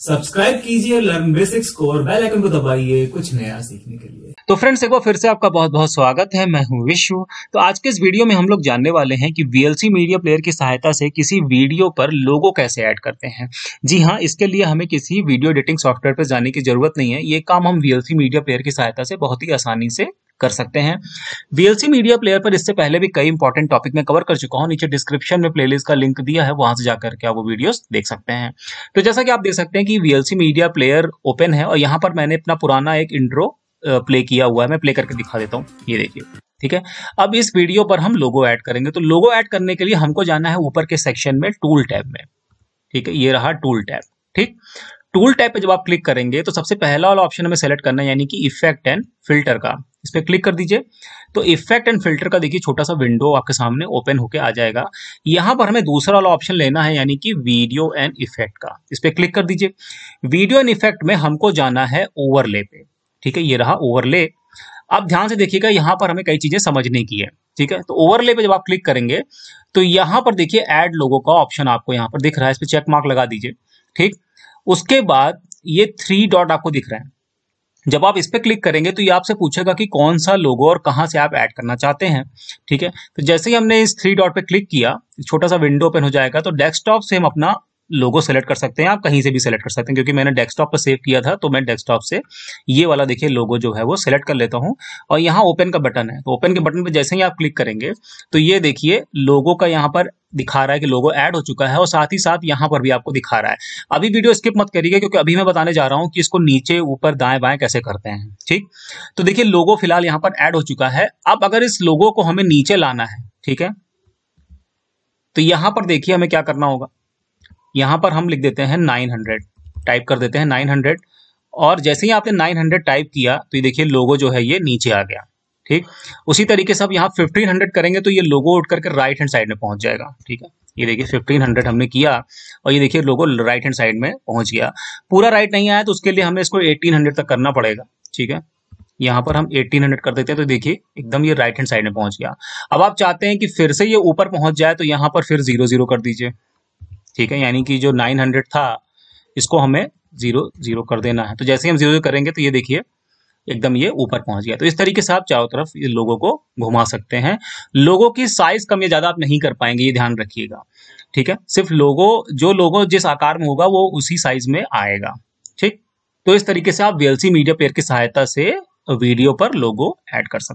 Subscribe कीजिए learn basics को और बेल आइकन को दबाइए कुछ नया सीखने के लिए। तो फ्रेंड्स एक बार फिर से आपका बहुत बहुत स्वागत है। मैं हूं विश्व। तो आज के इस वीडियो में हम लोग जानने वाले हैं कि VLC मीडिया प्लेयर की सहायता से किसी वीडियो पर लोगो कैसे ऐड करते हैं। जी हां, इसके लिए हमें किसी वीडियो एडिटिंग सॉफ्टवेयर पर जाने की जरूरत नहीं है। ये काम हम VLC मीडिया प्लेयर की सहायता से बहुत ही आसानी से कर सकते हैं। VLC मीडिया प्लेयर पर इससे पहले भी कई इंपॉर्टेंट टॉपिक में कवर कर चुका हूं। नीचे डिस्क्रिप्शन में प्लेलिस्ट का लिंक दिया है, वहां से जाकर के आप वो वीडियोस देख सकते हैं। तो जैसा कि आप देख सकते हैं कि VLC मीडिया प्लेयर ओपन है और यहाँ पर मैंने अपना पुराना एक इंट्रो प्ले किया हुआ है। मैं प्ले करके दिखा देता हूँ, ये देखिए। ठीक है, अब इस वीडियो पर हम लोगो ऐड करेंगे। तो लोगो ऐड करने के लिए हमको जाना है ऊपर के सेक्शन में टूल टैब में। ठीक है, ये रहा टूल टैब। ठीक, टूल टैब पे जब आप क्लिक करेंगे तो सबसे पहला वाला ऑप्शन हमें सेलेक्ट करना है, यानी कि इफेक्ट एंड फिल्टर का। इस पे क्लिक कर दीजिए। तो इफेक्ट एंड फिल्टर का देखिए छोटा सा विंडो आपके सामने ओपन होके आ जाएगा। यहां पर हमें दूसरा वाला ऑप्शन लेना है, यानी कि वीडियो एंड इफेक्ट का। इस पे क्लिक कर दीजिए। वीडियो एंड इफेक्ट में हमको जाना है ओवरले पे। ठीक है, ये रहा ओवरले। अब ध्यान से देखिएगा, यहां पर हमें कई चीजें समझने की है। ठीक है, तो ओवरले पे जब आप क्लिक करेंगे तो यहां पर देखिए ऐड लोगो का ऑप्शन आपको यहां पर दिख रहा है। इस पे चेक मार्क लगा दीजिए। ठीक, उसके बाद ये 3 डॉट आपको दिख रहा है। जब आप इस पे क्लिक करेंगे तो ये आपसे पूछेगा कि कौन सा लोगो और कहां से आप ऐड करना चाहते हैं। ठीक है, तो जैसे ही हमने इस 3 डॉट पे क्लिक किया, छोटा सा विंडो ओपन हो जाएगा। तो डेस्कटॉप से हम अपना लोगो सेलेक्ट कर सकते हैं। आप कहीं से भी सेलेक्ट कर सकते हैं, क्योंकि मैंने डेस्कटॉप पर सेव किया था तो मैं डेस्कटॉप से ये वाला देखिए लोगो जो है वो सेलेक्ट कर लेता हूं। और यहाँ ओपन का बटन है, तो ओपन के बटन पे जैसे ही आप क्लिक करेंगे तो ये देखिए लोगो का यहाँ पर दिखा रहा है कि लोगो ऐड हो चुका है, और साथ ही साथ यहाँ पर भी आपको दिखा रहा है। अभी वीडियो स्किप मत करिएगा, क्योंकि अभी मैं बताने जा रहा हूँ कि इसको नीचे ऊपर दाएं बाएं कैसे करते हैं। ठीक, तो देखिए लोगो फिलहाल यहाँ पर ऐड हो चुका है। अब अगर इस लोगो को हमें नीचे लाना है, ठीक है, तो यहाँ पर देखिए हमें क्या करना होगा। यहाँ पर हम लिख देते हैं 900, टाइप कर देते हैं 900। और जैसे ही आपने 900 टाइप किया तो ये देखिए लोगो जो है ये नीचे आ गया। ठीक, उसी तरीके से अब यहाँ 1500 करेंगे तो ये लोगो उठ करके राइट हैंड साइड में पहुंच जाएगा। ठीक है, ये देखिए 1500 हमने किया और ये देखिए लोगो राइट हैंड साइड में पहुंच गया। पूरा राइट नहीं आया तो उसके लिए हमें इसको 1800 तक करना पड़ेगा। ठीक है, यहाँ पर हम 1800 कर देते हैं तो देखिए एकदम ये राइट हैंड साइड में पहुंच गया। अब आप चाहते हैं कि फिर से ये ऊपर पहुंच जाए, तो यहाँ पर फिर 00 कर दीजिए। ठीक है, यानी कि जो 900 था इसको हमें 00 कर देना है। तो जैसे ही हम 00 करेंगे तो ये देखिए एकदम ये ऊपर पहुंच गया। तो इस तरीके से आप चारों तरफ ये लोगों को घुमा सकते हैं। लोगों की साइज कम या ज्यादा आप नहीं कर पाएंगे, ये ध्यान रखिएगा। ठीक है, सिर्फ जो लोगो जिस आकार में होगा वो उसी साइज में आएगा। ठीक, तो इस तरीके से आप VLC मीडिया प्लेयर की सहायता से वीडियो पर लोगो ऐड कर सकते हैं।